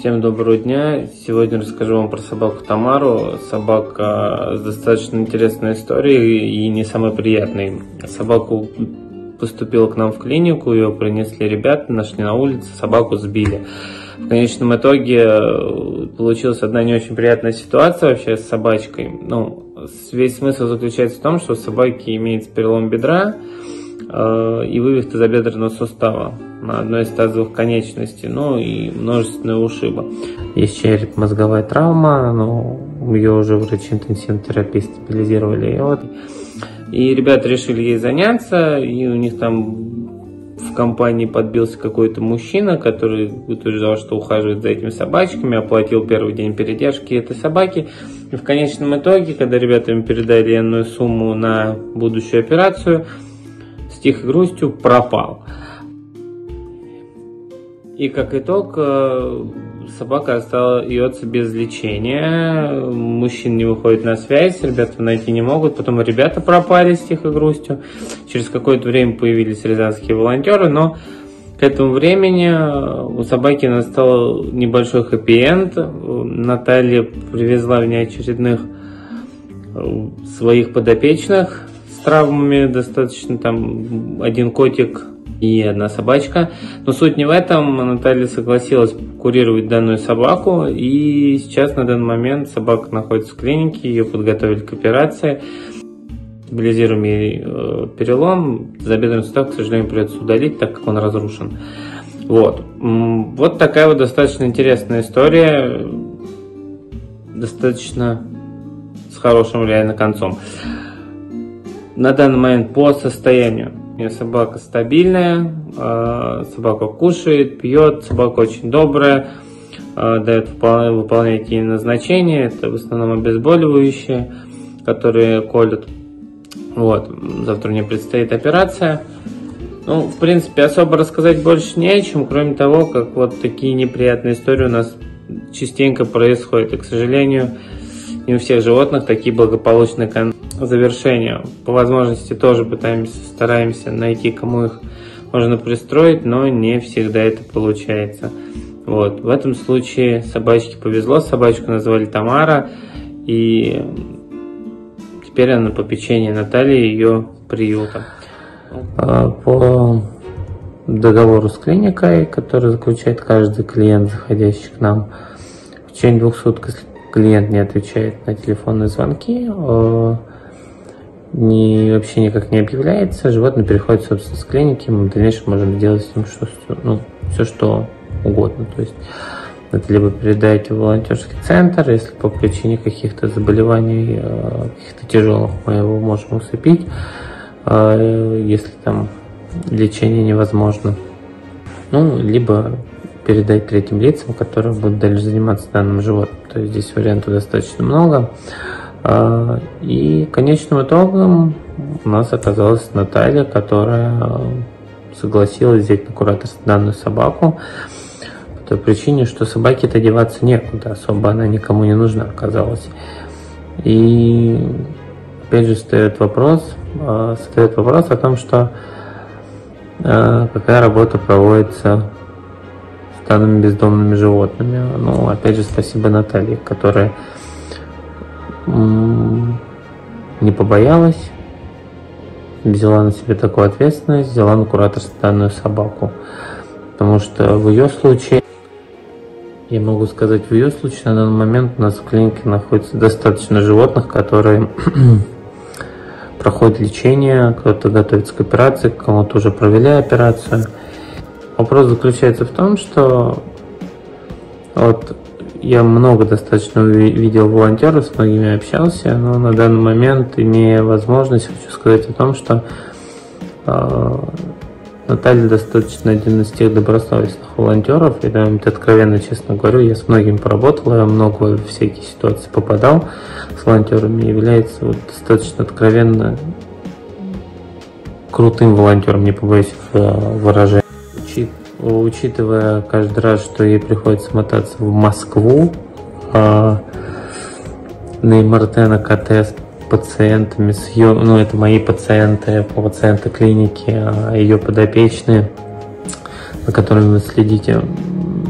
Всем доброго дня! Сегодня расскажу вам про собаку Тамару. Собака с достаточно интересной историей и не самой приятной. Собаку поступила к нам в клинику, ее принесли ребята, нашли на улице, собаку сбили. В конечном итоге получилась одна не очень приятная ситуация вообще с собачкой. Весь смысл заключается в том, что у собаки имеется перелом бедра и вывих тазобедренного сустава на одной из тазовых конечностей, и множественные ушибы. Есть черепно-мозговая травма, но ее уже врачи интенсивной терапии стабилизировали. И ребята решили ей заняться, и у них там в компании подбился какой-то мужчина, который утверждал, что ухаживает за этими собачками, оплатил первый день передержки этой собаки. И в конечном итоге, когда ребята им передали энную сумму на будущую операцию, с тихой грустью пропал. И как итог, собака остается без лечения, мужчина не выходит на связь, ребята найти не могут, потом ребята пропали с тихой грустью. Через какое-то время появились рязанские волонтеры, но к этому времени у собаки настал небольшой хэппи-энд. Наталья привезла внеочередных своих подопечных с травмами, достаточно там один котик и одна собачка. Но суть не в этом. Наталья согласилась курировать данную собаку, и сейчас на данный момент собака находится в клинике, ее подготовили к операции. Стабилизируем ей перелом, тазобедренный сустав, к сожалению, придется удалить, так как он разрушен. Вот такая вот достаточно интересная история, достаточно с хорошим реально концом. На данный момент по состоянию у меня собака стабильная, собака кушает, пьет, собака очень добрая, выполняет ей назначения, это в основном обезболивающие, которые колют. Завтра мне предстоит операция. В принципе, особо рассказать больше не о чем, кроме того, как вот такие неприятные истории у нас частенько происходят. И, к сожалению, не у всех животных такие благополучные завершения. По возможности тоже стараемся найти, кому их можно пристроить, но не всегда это получается. В этом случае собачке повезло, собачку назвали Тамара, и теперь она на попечении Натальи, ее приюта. По договору с клиникой, который заключает каждый клиент, заходящий к нам, в течение 2 суток, если клиент не отвечает на телефонные звонки, вообще никак не объявляется, животное переходит, собственно, с клиники, мы в дальнейшем можем делать с ним все, что угодно. То есть это либо передаете в волонтерский центр, если по причине каких-то заболеваний, каких-то тяжелых, мы его можем усыпить, если там лечение невозможно. Либо передать третьим лицам, которые будут дальше заниматься данным животным. То есть здесь вариантов достаточно много. И конечным итогом у нас оказалась Наталья, которая согласилась взять на кураторство данную собаку по той причине, что собаке-то деваться некуда, особо она никому не нужна оказалась. И опять же встает вопрос о том, что какая работа проводится с данными бездомными животными. Опять же, спасибо Наталье, которая не побоялась, взяла на себя такую ответственность, взяла на кураторство данную собаку. Потому что в ее случае, я могу сказать, на данный момент у нас в клинике находится достаточно животных, которые проходят лечение, кто-то готовится к операции, кому-то уже провели операцию. Вопрос заключается в том, что я много достаточно видел волонтеров, с многими общался, но на данный момент, имея возможность, хочу сказать о том, что Наталья достаточно один из тех добросовестных волонтеров. Я вам откровенно, честно говорю, я с многими поработал, я много в всякие ситуации попадал с волонтерами, является достаточно откровенно крутым волонтером, не побоюсь выражения. Учитывая каждый раз, что ей приходится мотаться в Москву на МРТ, на КТ с пациентами, это мои пациенты, клиники, ее подопечные, за которыми вы следите,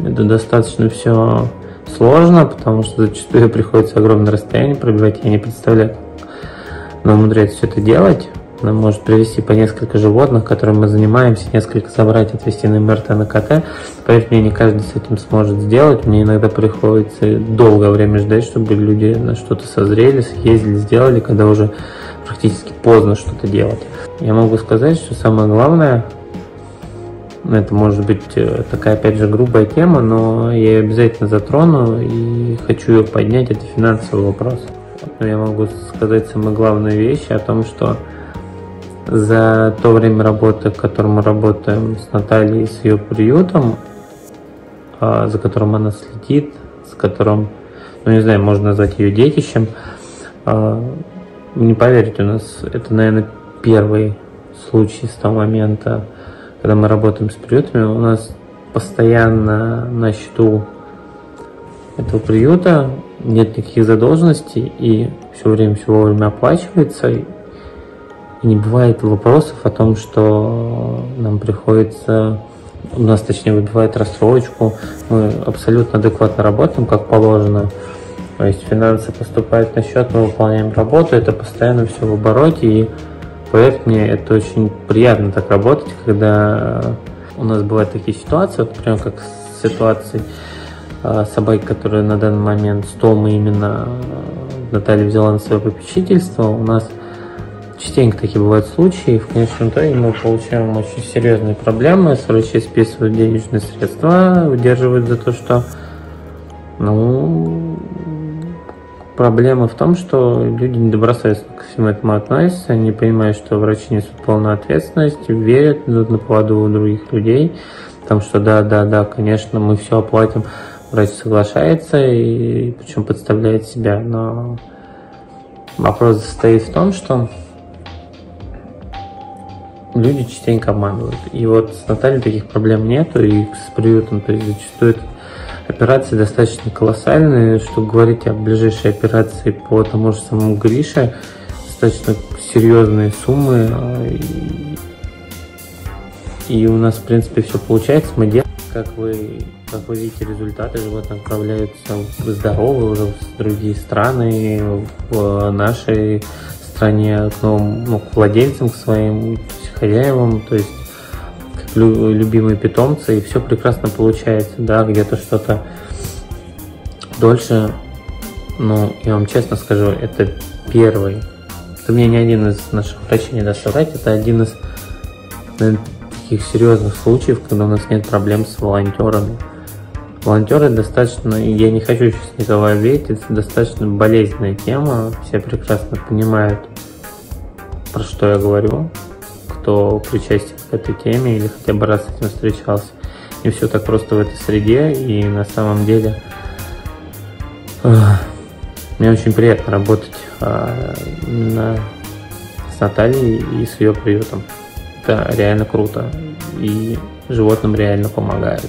это достаточно все сложно, потому что зачастую приходится огромное расстояние пробивать. Я не представляю, как она умудряется все это делать. Она может привести по несколько животных, которыми мы занимаемся, несколько собрать, отвести на МРТ, на КТ. Поверьте мне, не каждый с этим сможет сделать. Мне иногда приходится долгое время ждать, чтобы люди на что-то созрели, съездили, сделали, когда уже практически поздно что-то делать. Я могу сказать, что самое главное, это может быть такая, опять же, грубая тема, но я ее обязательно затрону и хочу ее поднять, это финансовый вопрос. Но я могу сказать самые главные вещи о том, что за то время работы, в котором мы работаем с Натальей, с ее приютом, за которым она следит, с которым, ну не знаю, можно назвать ее детищем, вы не поверите, у нас это, наверное, первый случай с того момента, когда мы работаем с приютами. У нас постоянно на счету этого приюта нет никаких задолженностей, и все время все вовремя оплачивается. И не бывает вопросов о том, что нам приходится, у нас точнее выбивает рассрочку. Мы абсолютно адекватно работаем, как положено. То есть финансы поступают на счет, мы выполняем работу, это постоянно все в обороте. И поверьте мне, это очень приятно так работать, когда у нас бывают такие ситуации, вот, например, как с ситуацией собаки, которая на данный момент 100 мы именно Наталья взяла на свое попечительство. У нас частенько такие бывают случаи, в конечном итоге мы получаем очень серьезные проблемы, с врачей списывают денежные средства, удерживают за то, что, ну, проблема в том, что люди недобросовестно ко всему этому относятся, не понимают, что врачи несут полную ответственность, верят, идут на поводу у других людей, потому что да, конечно, мы все оплатим, врач соглашается, и причем подставляет себя, но вопрос состоит в том, что люди частенько обманывают. И вот с Натальей таких проблем нету, и с приютом, то есть зачастую операции достаточно колоссальные. Чтобы говорить о ближайшей операции по тому же самому Грише, достаточно серьезные суммы. И у нас, в принципе, все получается. Мы делаем, как вы видите, результаты. Животные отправляются здоровые уже в другие страны, в нашей стране, к новым, ну, к владельцам, к своим хозяевам, то есть как любимые питомцы, и все прекрасно получается. Да, где-то что-то дольше, но я вам честно скажу, это первый, это мне ни один из наших врачей не даст соврать, это один из, наверное, таких серьезных случаев, когда у нас нет проблем с волонтерами. Волонтеры достаточно, я не хочу сейчас никого обидеть, это достаточно болезненная тема, все прекрасно понимают, про что я говорю, кто причастен к этой теме или хотя бы раз с этим встречался. Не все так просто в этой среде, и на самом деле мне очень приятно работать именно с Натальей и с ее приютом. Это реально круто, и животным реально помогают.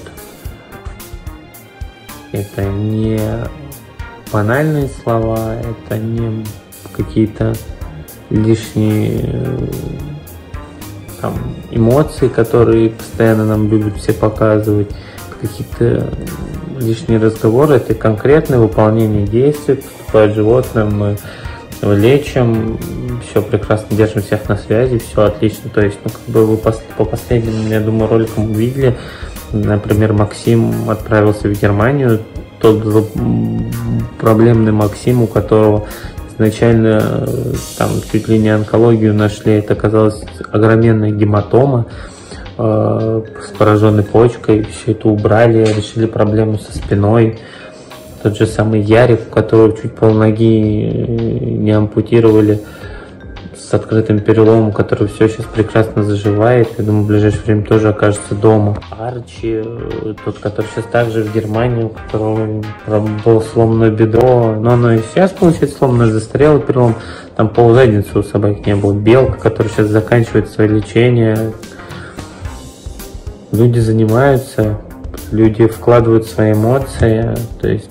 Это не банальные слова, это не какие-то лишние там эмоции, которые постоянно нам любят все показывать, какие-то лишние разговоры, это конкретное выполнение действий, поступает животное, мы его лечим, все прекрасно, держим всех на связи, все отлично. То есть, ну, как бы вы по последним, я думаю, роликам увидели, например, Максим отправился в Германию, тот проблемный Максим, у которого изначально там чуть ли не онкологию нашли, это оказалась огроменная гематома с пораженной почкой, все это убрали, решили проблему со спиной. Тот же самый Ярик, у которого чуть полноги не ампутировали, с открытым переломом, который все сейчас прекрасно заживает. Я думаю, в ближайшее время тоже окажется дома. Арчи, тот, который сейчас также в Германии, у которого было сломанное бедро, но оно и сейчас получается сломанное, застарелый перелом. Там ползадницы у собаки не было. Белка, который сейчас заканчивает свое лечение. Люди занимаются, люди вкладывают свои эмоции, то есть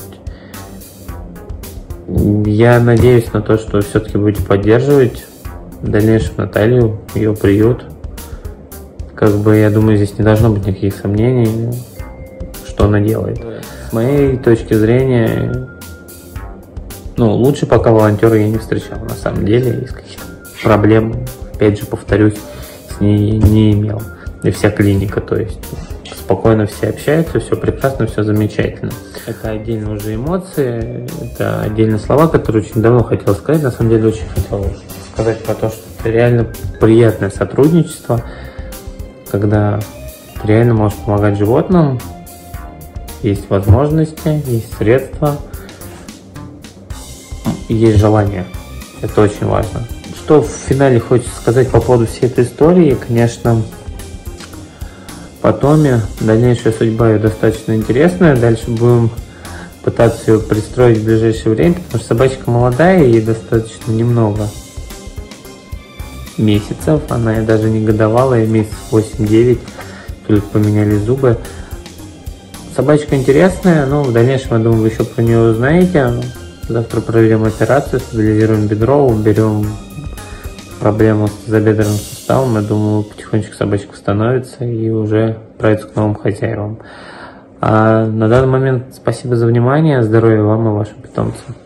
я надеюсь на то, что все-таки будете поддерживать в дальнейшем Наталью, ее приют. Как бы, я думаю, здесь не должно быть никаких сомнений, что она делает. С моей точки зрения, лучше пока волонтера я не встречал, на самом деле, из каких-то проблем, опять же, повторюсь, с ней не имел. И вся клиника, то есть спокойно все общаются, все прекрасно, все замечательно. Это отдельно уже эмоции, это отдельные слова, которые очень давно хотел сказать, на самом деле очень хотел сказать про то, что это реально приятное сотрудничество, когда ты реально можешь помогать животным, есть возможности, есть средства, есть желание. Это очень важно. Что в финале хочется сказать по поводу всей этой истории, конечно, по Томе дальнейшая судьба ее достаточно интересная. Дальше будем пытаться ее пристроить в ближайшее время, потому что собачка молодая, ей достаточно немного месяцев. Она даже не годовалая, ей месяц 8-9, только поменяли зубы. Собачка интересная, но в дальнейшем, я думаю, вы еще про нее узнаете. Завтра проведем операцию, стабилизируем бедро, уберем проблему с тазобедренным суставом. Я думаю, потихонечку собачка восстановится и уже отправится к новым хозяевам. А на данный момент спасибо за внимание, здоровья вам и вашим питомцам.